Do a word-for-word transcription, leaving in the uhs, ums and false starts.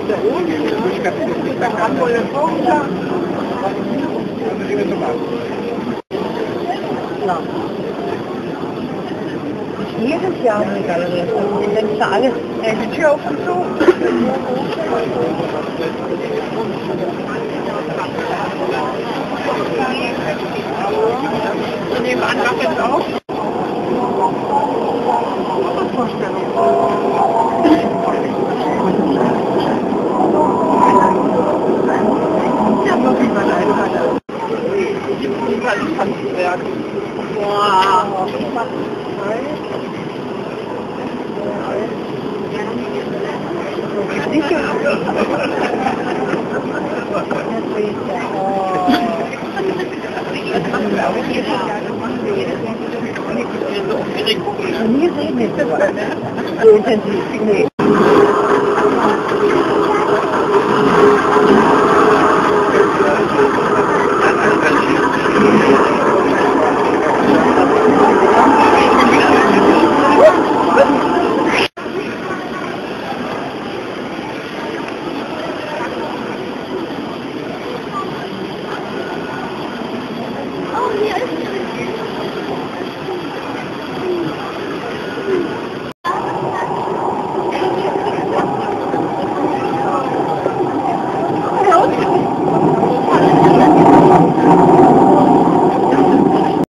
Jedes Jahr eine Galerie. Dann ist da alles, äh, die Tür auf und zu. Und nebenan macht jetzt auch. Vorstellung. Ja, noch über eine Halle. Handwerk. Wow. Nie reden wir so intensiv. Nee.